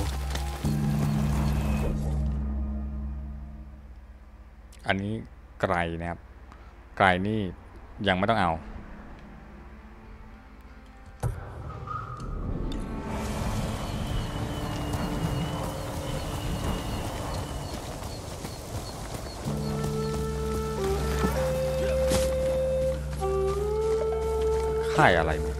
อันนี้ไกลนะครับไกลนี่ยังไม่ต้องเอาค่ายอะไรเนี่ย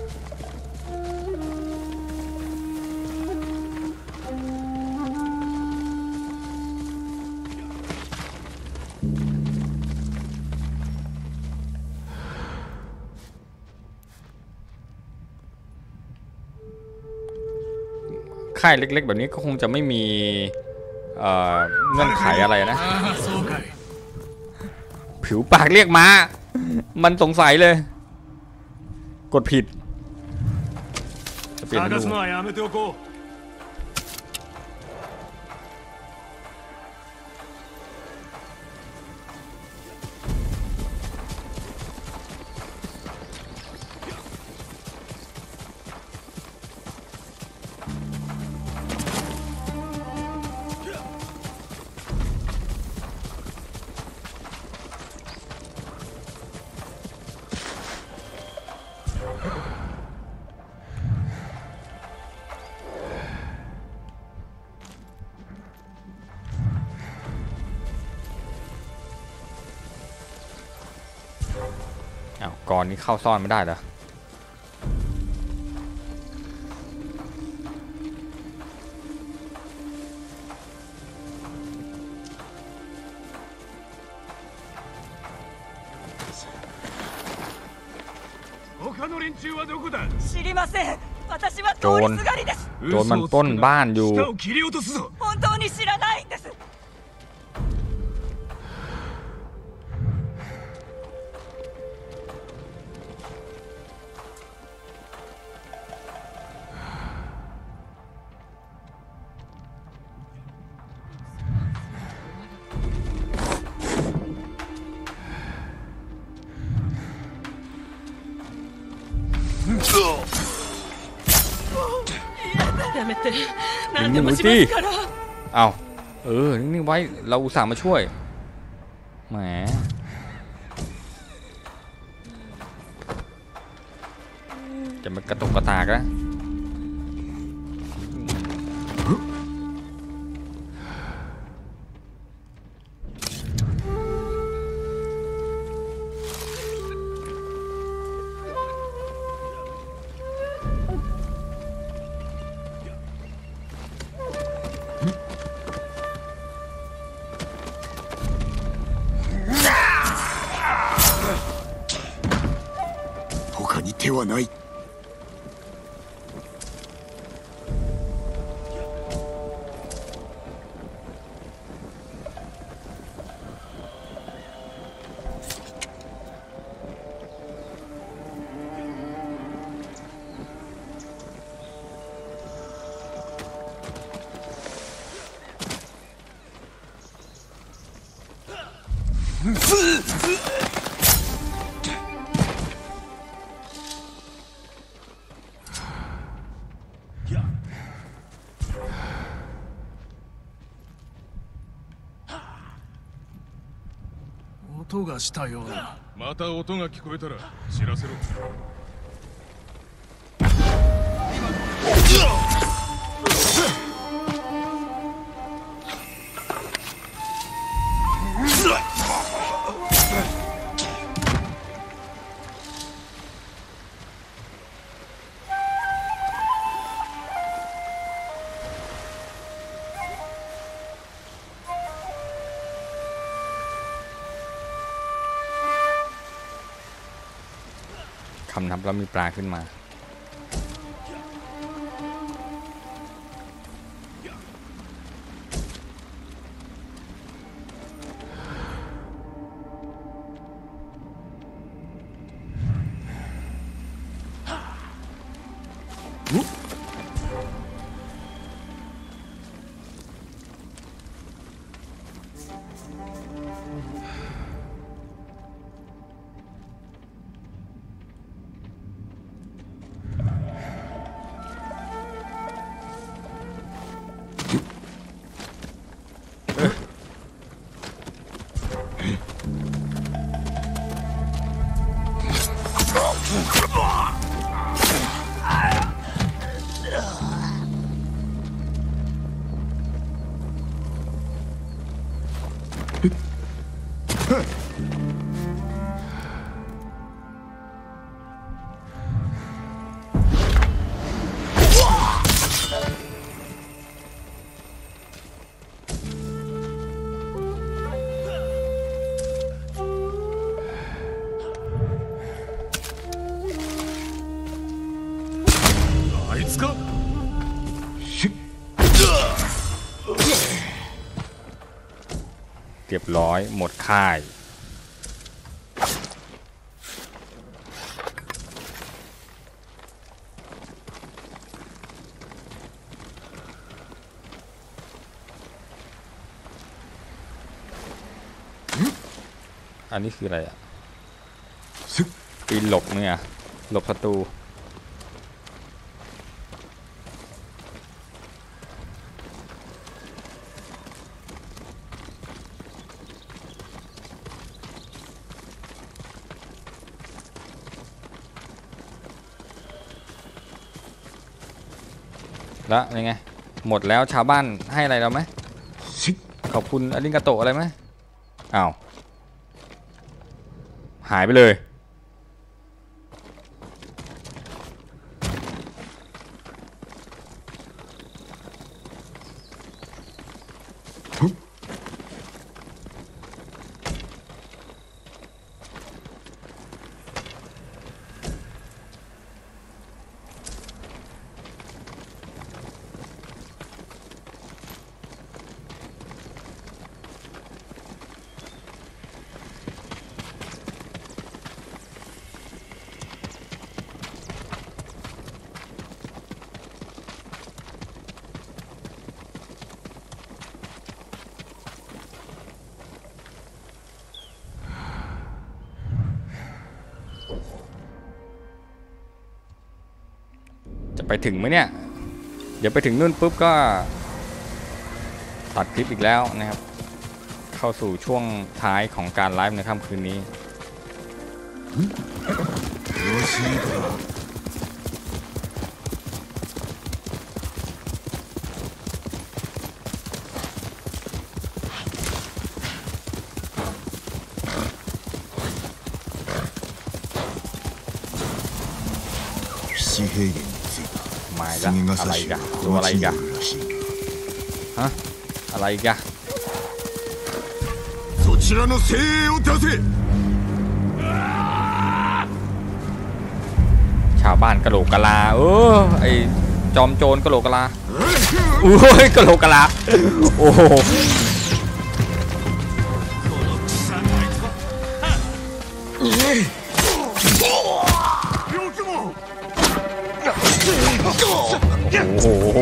ค่ายเล็กๆแบบนี้ก็คงจะไม่มีเอ่อเงื่อนไขอะไรนะผิวปากเรียกมามันสงสัยเลยกดผิดจะเปลี่ยนดูอ้าวก่อนนี้เข้าซ่อนไม่ได้เหรอ他の連中はどこだ。 知りません。私は通りすがりです。 โจรมันปล้นบ้านอยู่舌を切り落とすぞ。 本当に知らないんです。やめて。何でもしますから。 เอาเออนิ่งๆไว้เราอุตส่าห์มาช่วยแหมจะมากระตุกกระตากนะ他に手はない。 音がしたような。 また音が聞こえたら知らせろ。 คำนับแล้วมีปลาขึ้นมาあいつか。 เรียบร้อยหมดค่ายอันนี้คืออะไรอ่ะปีนหลบเนี่ยหลบศัตรูแล้วยังไงหมดแล้วชาวบ้านให้อะไรเราไหมขอบคุณอาริงกาโตะอะไรไหมอ้าวหายไปเลยไปถึงไหมเนี่ยเดี๋ยวไปถึงนู่นปุ๊บก็ตัดคลิปอีกแล้วนะครับเข้าสู่ช่วงท้ายของการไลฟ์ในค่ำคืนนี้มาอีกแล้วอะไรกันตัวอะไรกันฮะอะไรกันそちらの精鋭を出せชาวบ้านกะโหลกกะลาเออไอจอมโจรกะโหลกกะลาโอ้ยกะโหลกกะลาโอ้โหโอ้โห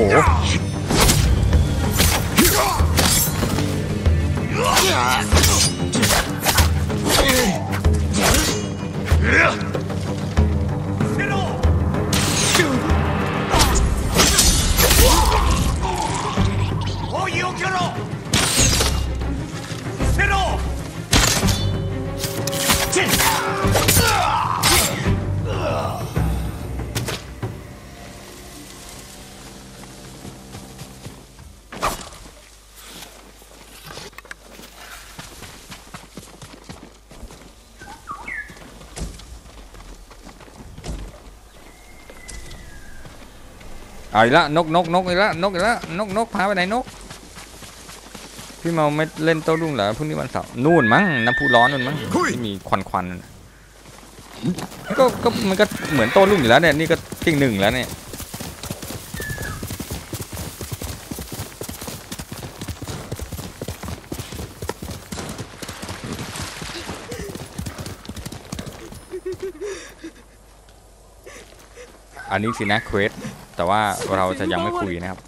เอาอีกแล้วนกนกนกอีกแล้วนกอีกแล้วนกนกพาไปไหนนกพี่เมาไม่เล่นโต้รุ่งเหรอพรุ่งนี้วันเสาร์นู่นมั้งน้ำพุร้อนนู่นมั้งที่มีควันควันก็ก็มันก็เหมือนโต้รุ่งอยู่แล้วเนี่ยนี่ก็ติ้งหนึ่งแล้วเนี่ยอันนี้สินะเควสแต่ว่าเราจะยังไม่คุยนะครับ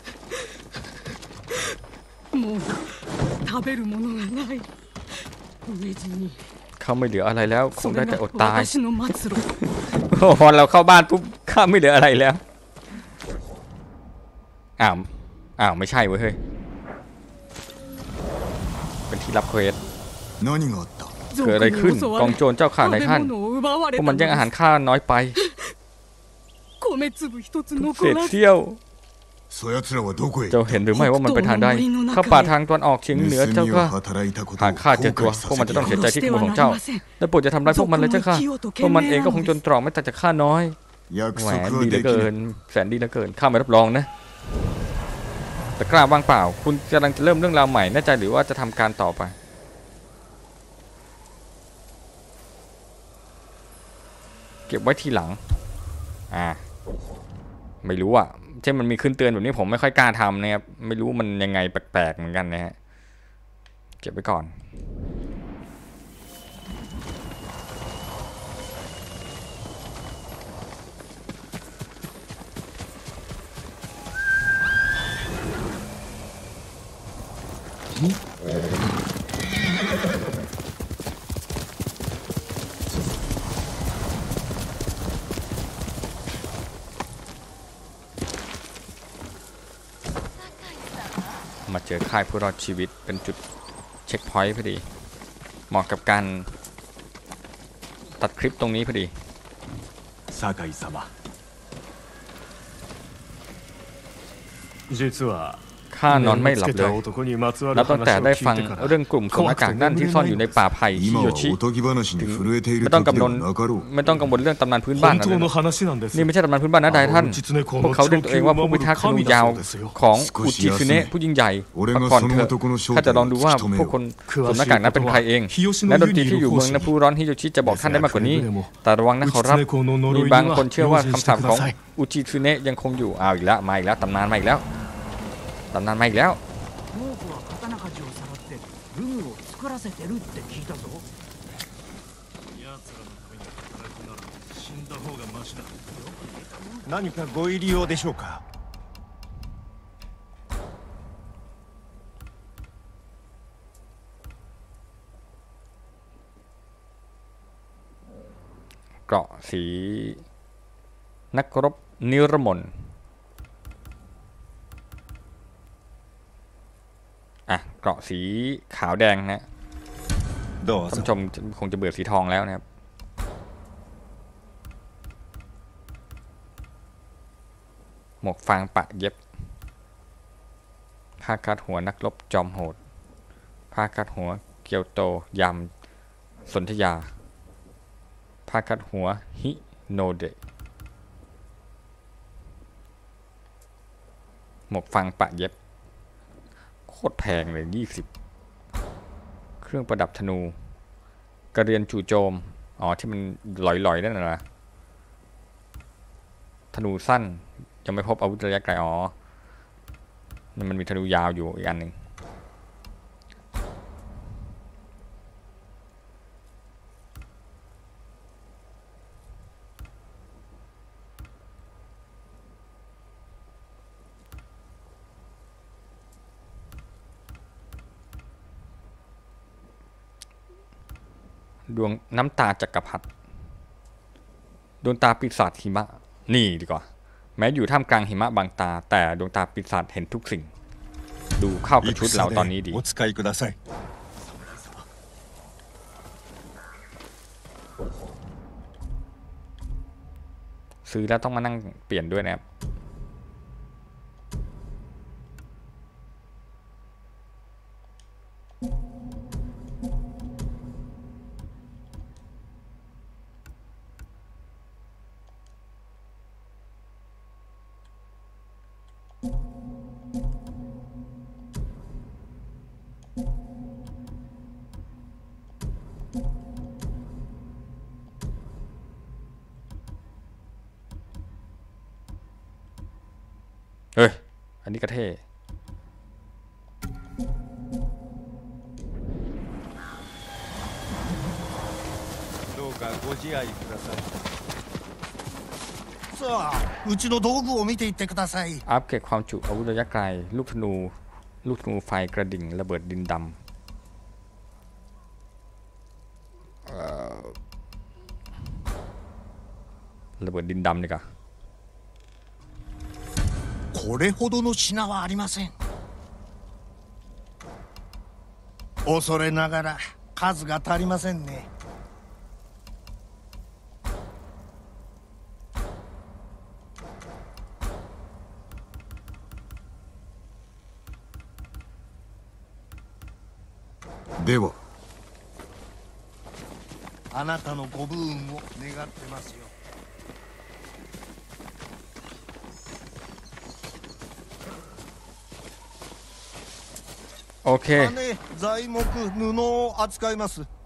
เขาไม่เหลืออะไรแล้วคงได้แต่อดตายพอเราเข้าบ้านปุ๊บข้าไม่เหลืออะไรแล้วอ้าวอ้าวไม่ใช่เว้ยเฮ้ยเป็นที่รับเควสเกิดอะไรขึ้นกองโจรเจ้าข่านายท่านพวกมันแย่งอาหารข้าน้อยไปเศษเสี้ยวเจ้าเห็นหรือไม่ว่ามันไปทางใดข้าป่าทางตะวันออกเฉียงเหนือเจ้าก็หากข้าเจอตัวพวกมันจะต้องเสียใจที่ขโมยของเจ้าและโปรดจะทำร้ายพวกมันเลยเจ้าค่ะพวกมันเองก็คงจนตรอกไม่ต่างจากข้าน้อยแหมดีเหลือเกินแสนดีเหลือเกินข้าไม่รับรองนะแต่กล้าว่างเปล่าคุณกำลังจะเริ่มเรื่องราวใหม่แน่ใจหรือว่าจะทำการต่อไปเก็บไว้ทีหลังอ่าไม่รู้อ่ะเช่นมันมีขึ้นเตือนแบบนี้ผมไม่ค่อยกล้าทำนะครับไม่รู้มันยังไงแปลกๆเหมือนกันนะฮะเก็บไว้ก่อนมาเจอค่ายผู้รอดชีวิตเป็นจุดเช็คพอยต์พอดีเหมาะกับการตัดคลิปตรงนี้พอดีข้านอนไม่หลับเลยนับตั้งแต่ได้ฟังเรื่องกลุ่มสวมหน้ากากนั่นที่ซ่อนอยู่ในป่าไผ่ฮิโยชิไม่ต้องกังวลไม่ต้องกังวลเรื่องตำนานพื้นบ้านนะนี่ไม่ใช่ตำนานพื้นบ้านนะนายท่านพวกเขาเรียกตัวเองว่าผู้พิทักษ์ธนูยาวของอุจิซึเนะผู้ยิ่งใหญ่พักผ่อนเถอะข้าจะลองดูว่าพวกคนสวมหน้ากากนั้นเป็นใครเองและดนตรีที่อยู่เมืองน้ำพุร้อนฮิโยชิจะบอกท่านได้มากกว่านี้แต่ระวังนะขอรับมีบางคนเชื่อว่าคำสาปของอุจิซึเนะยังคงอยู่อ้าวอีกแล้วมาอีกแล้วตำนานมาอีกแล้วตำนานมาอีกแล้ว何かご入り用でしょうかเกราะสีนักรบนิรมนเกราะสีขาวแดงนะどうท่านぞผู้ชมคงจะเบื่อสีทองแล้วนะครับหมวกฟางปะเย็บผ้าคาดหัวนักรบจอมโหดผ้าคาดหัวเกียวโตยามสนธยาผ้าคาดหัวฮิโนเดะหมวกฟางปะเย็บโคตรแพงเลยยี่สิบเครื่องประดับธนูกระเรียนจู่โจมอ๋อที่มันลอยๆนั่นนะธนูสั้นยังไม่พบอาวุธระยะไกลอ๋อมันมีธนูยาวอยู่อีกอันหนึ่งดวงน้ำตาจักรพรรดิดวงตาปีศาจหิมะนี่ดีกว่าแม้อยู่ท่ามกลางหิมะบางตาแต่ดวงตาปีศาจเห็นทุกสิ่งดูเข้ากับชุดเราตอนนี้ดีお使いくださいซื้อแล้วต้องมานั่งเปลี่ยนด้วยนะครับเฮ้ยอันนี้ก็เท่どうかご自愛くださいさあうちの道具を見ていってくださいอัปเกรดความจุอาวุธระยะไกลลูกธนูลูกธนูไฟกระดิ่งระเบิดดินดำระเบิดดินดำดีกว่าこれほどの品はありません恐れながら数が足りませんねではあなたのご武運を願ってますよโอเค金材木布を扱います